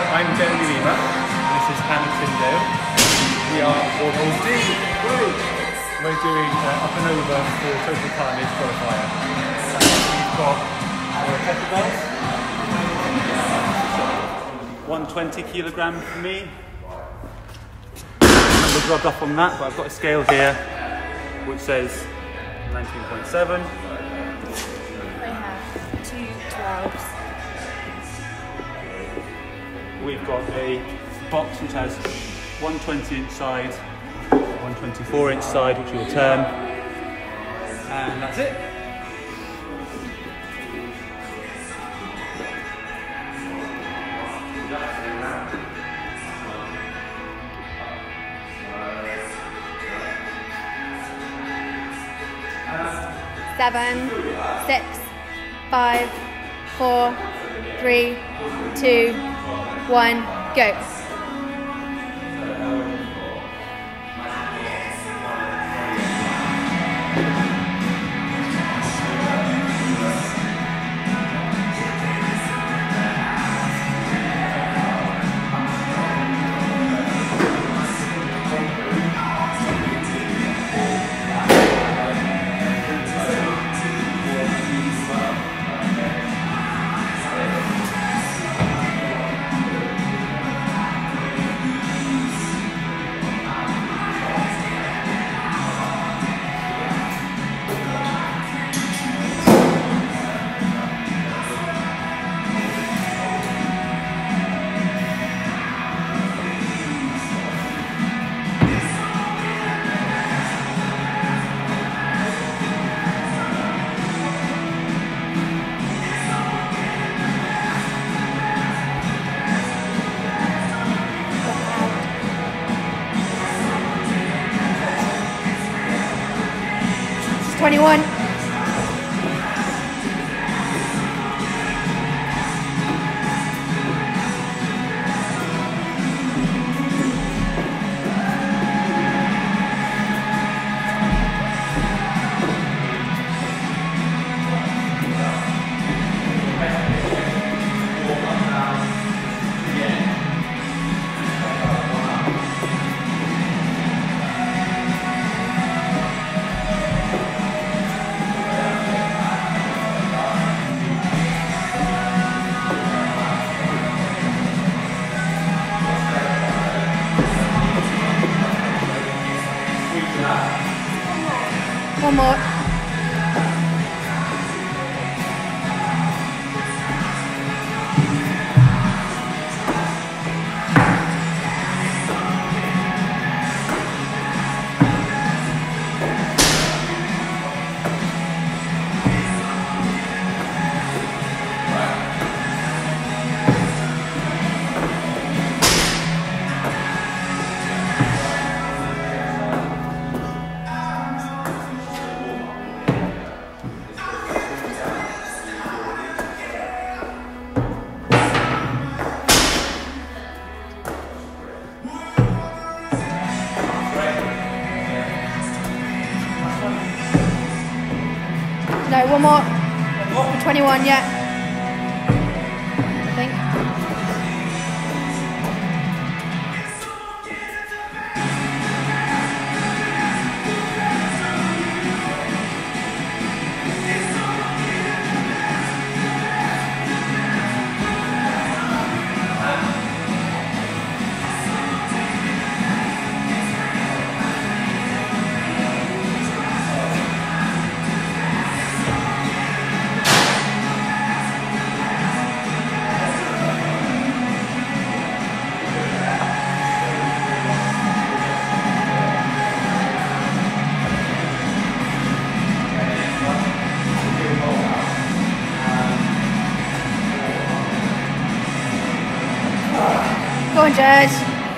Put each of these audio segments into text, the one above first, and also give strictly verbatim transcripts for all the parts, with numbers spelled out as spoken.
I'm Jeremy Lima, and this is Hannah Tyndale. We are Warhol D. We're doing uh, up and over for Total Carnage qualifier. Uh, we've got our kettlebells. one hundred twenty kilogram for me. Number's rubbed off on that, but I've got a scale here which says nineteen point seven. I have two twelves. We've got a box which has one twenty inch side, one twenty-four inch side, which we'll turn, and that's it. Seven, six, five, four, three, two, one, go. twenty-one. One more. No, one more. For twenty-one, yeah. I think. Go on, Jez.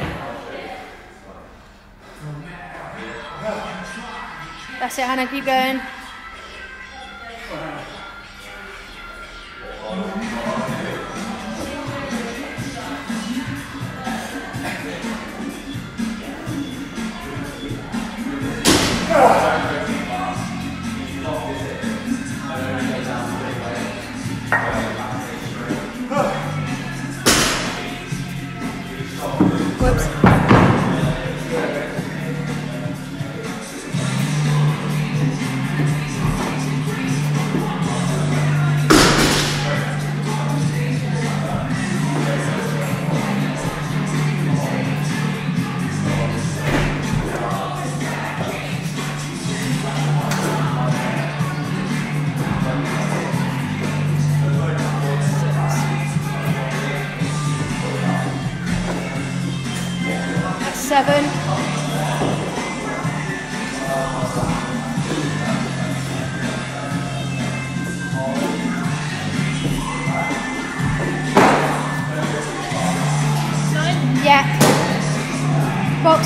That's it, Hannah, keep going. Seven. Nine? Yeah. Box.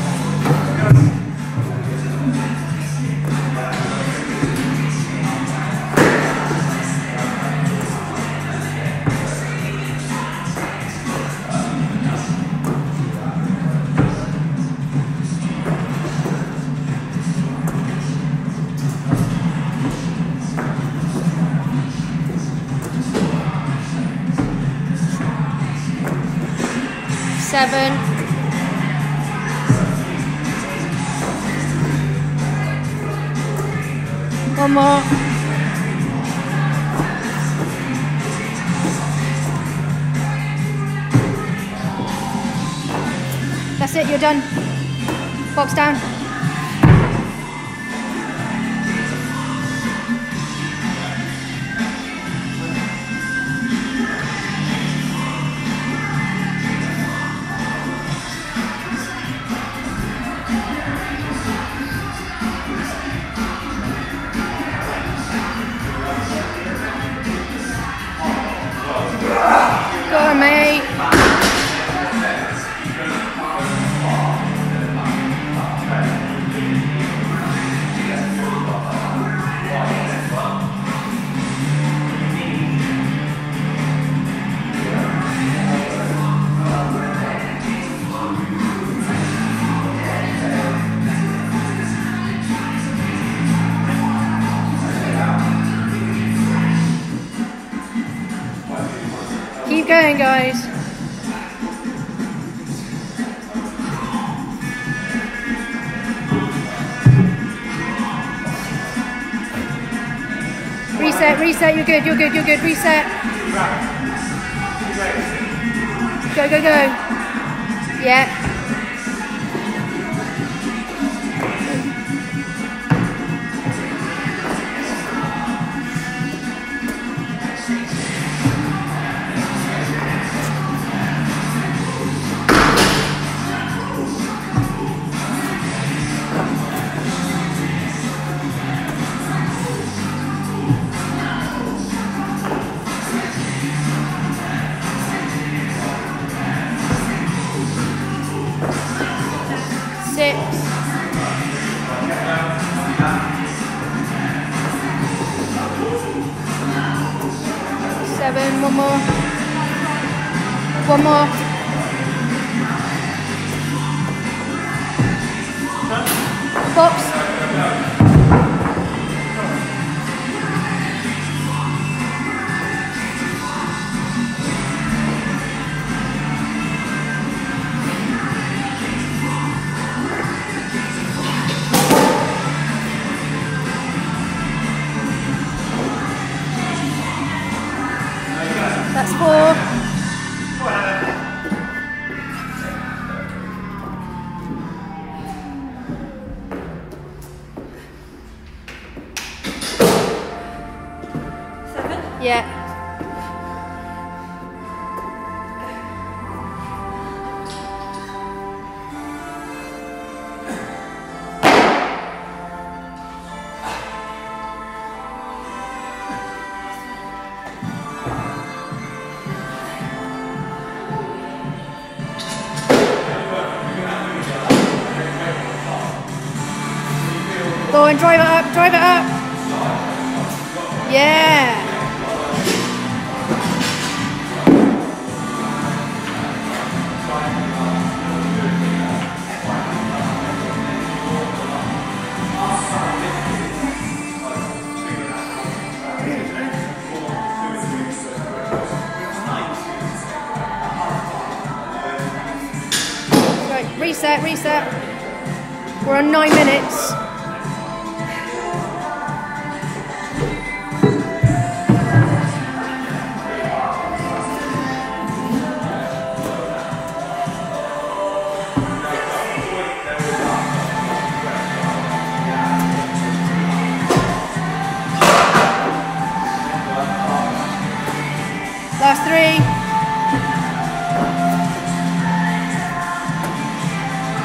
Seven. One more. That's it, you're done. Box down. Go on, mate. Keep going, guys. Reset, reset, you're good, you're good, you're good, reset. Go, go, go. Yeah. Six. Seven, one more. One more. Box. That's four. Seven? Yeah. Go and drive it up, drive it up. Yeah. Right, reset, reset. We're on nine minutes. Last three.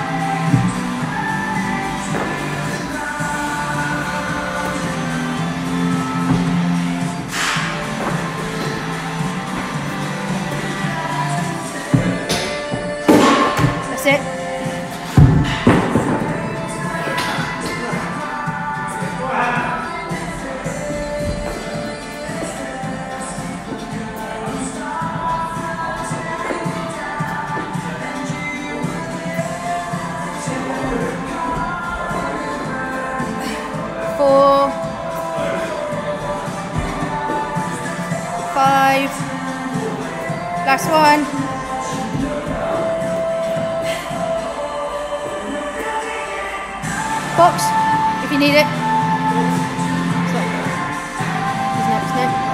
it. Four, five, last one. Box, if you need it. Sorry. Isn't it, isn't it?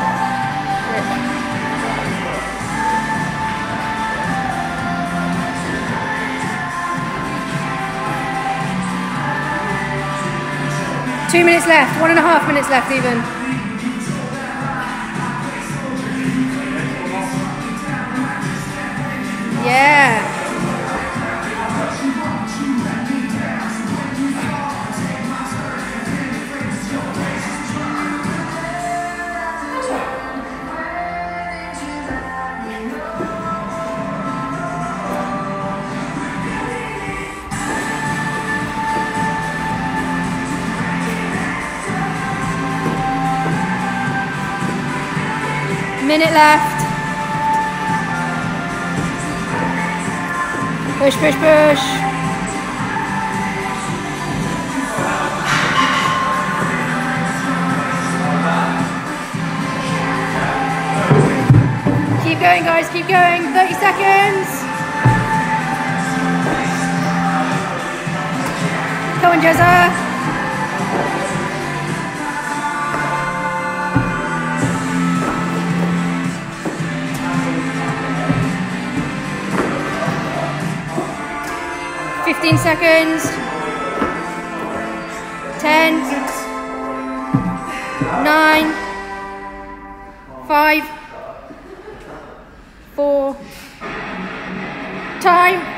Two minutes left, one and a half minutes left even. Yeah. Minute left. Push, push, push. Keep going, guys, keep going. thirty seconds. Come on, Jezza. fifteen seconds. ten. nine. five. four. Time.